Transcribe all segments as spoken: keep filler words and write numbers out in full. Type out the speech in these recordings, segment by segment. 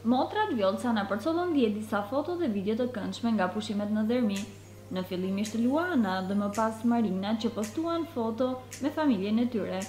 Motrat Vjollca na përcollën dje disa foto dhe video të këndshme nga pushimet në Dermi. Në fillim ishte Luana dhe më pas Marina që postuan foto me familjen e tyre.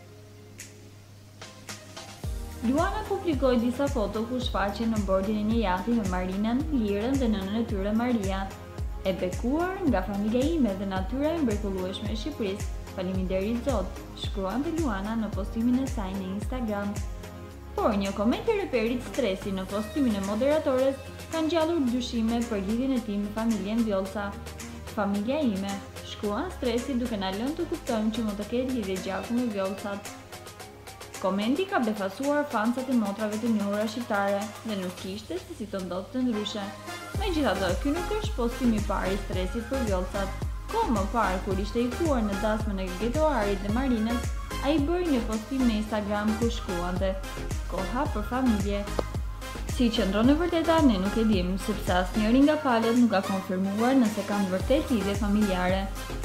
Luana publikoi disa foto ku shfaqej në bordin e një jahti me Marinën, Lirën dhe nënën e tyre Maria. E bekuar nga familja ime dhe natyra e mrekullueshme e Shqipërisë. Faleminderit Zot, shkruante Luana në postimin e saj në Instagram. Por një koment i reperit Stresi në postimin e moderatores ka ngjallur dyshime për lidhjen e tij me familjen Vjollca. Familja ime, shkruan Stresi duke na lënë të kuptojmë që mund të ketë lidhje gjaku me Vjollcat. Komenti ka befasuar fansat e motrave të njohura shqiptare dhe nuk kishte se si të ndodhte ndryshe. Megjithatë, ky nuk është postimi i parë i Stresit për Vjollcat. Kohë më parë, kur ishte i kuar në dasmën e Getoarit dhe Marinës, ai bëri një postim në Instagram ku shkruante: "Koha për familje". Si qëndron e vërteta, ne nuk e dim, sepse asnjëri nga palët nuk ka konfirmuar nëse kanë vërtet lidhje familjare.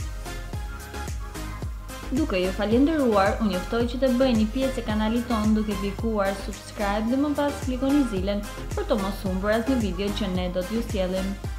Duke ju falenderuar, unë juftoj që të bëjni pjesë e kanalit tonë duke klikuar subscribe dhe më pas klikoni zilen për të mos humbur asnjë video që ne do t'ju sjellim.